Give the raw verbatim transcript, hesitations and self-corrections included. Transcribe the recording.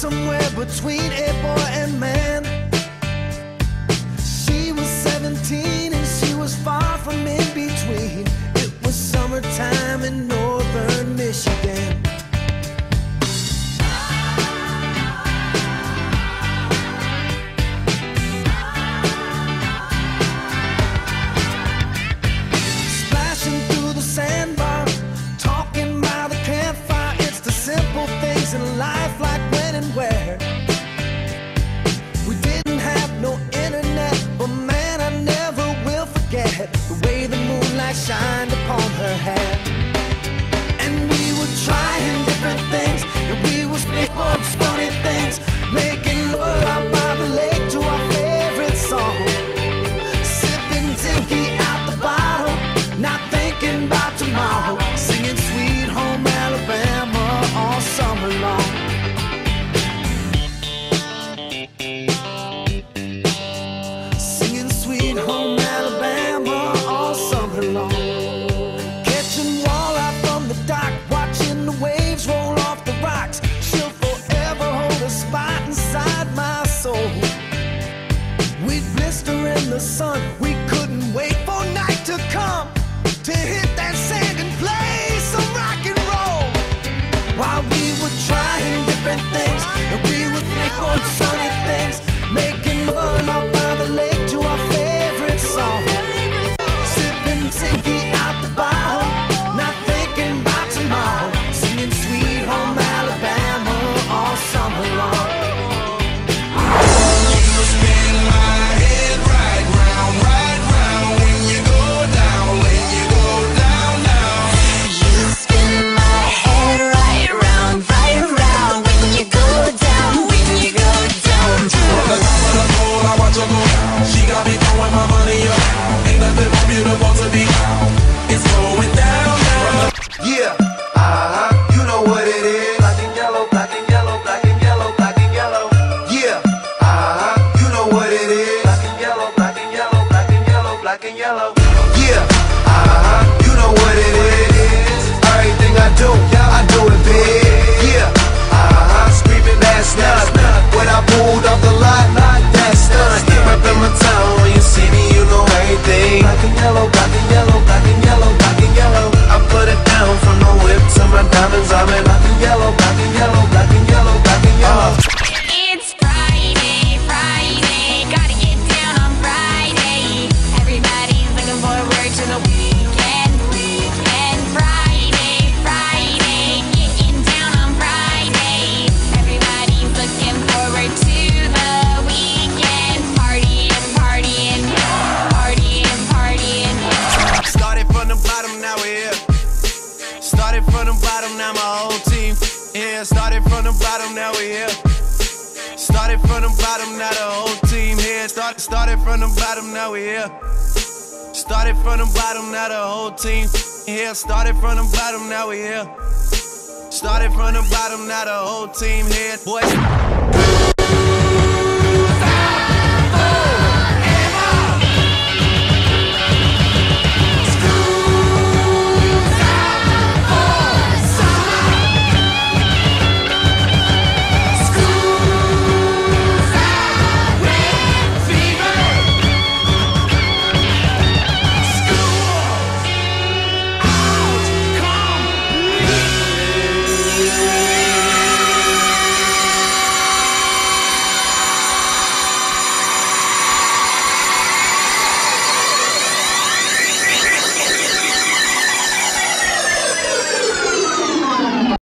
somewhere between a boy and man. She was seventeen and she was far from in between. It was summertime in northern Michigan. Splashing through the sandbar, talking by the campfire. It's the simple things in life, like when and where. We didn't have no internet, but man, I never will forget the way the moonlight shined upon her hair. And we were trying different things, and we were speaking funny things, making love out by the lake to our favorite song, sipping tinky out the bottle, not thinking about tomorrow, singing Sweet Home Alabama all summer long. Singing Sweet Home Alabama all summer long. Catching walleye from the dock, watching the waves roll off the rocks. She'll forever hold a spot inside my soul. We'd blister in the sun, we couldn't wait for night to come to hit that sand and play some rock and roll. While we were trying different things, and we would think on sunny things, making love out by the lake to our favorite song, sipping tinky out the bottle, not thinking about tomorrow, singing Sweet Home Alabama all summer long. You spin my head right round, right round when you go down, when you go down, down. You spin my head right round, right round when you go down, when you go down, From the down. top of the pole, I watch her go down. She got me throwing my money up. Ain't nothing more beautiful to be. It's going down, down. Yeah, uh-huh, you know what it is. Black and yellow, black and yellow, black and yellow, black and yellow. Yeah, uh-huh, you know what it is. Black and yellow, black and yellow, black and yellow, black and yellow. Yeah, uh-huh, you know what it is. Everything I do, I do it big. Yeah, uh-huh, screaming that's not when I pulled off the lot, that's done. Reppin' my town, when you see me, you know everything. Black and yellow, black and yellow, black and yellow, black and yellow. I put it down from the whip to my diamonds. I'm in black and yellow, black and yellow, black and yellow, black and yellow. It's Friday, Friday, gotta get down on Friday. Everybody's looking forward to the weekend, weekend. Friday, Friday, getting down on Friday. Everybody's looking forward to the weekend. Partying, partying, partying, partying. Started from the bottom, now we're here. Started from the bottom, now my whole team here. Started from the bottom, now we're here. Started from the bottom, now the whole team here. Start, started from the bottom, now we're here. Started from the bottom, now the whole team here. Started from the bottom, now we're here. Started from the bottom, now the whole team here. Boys.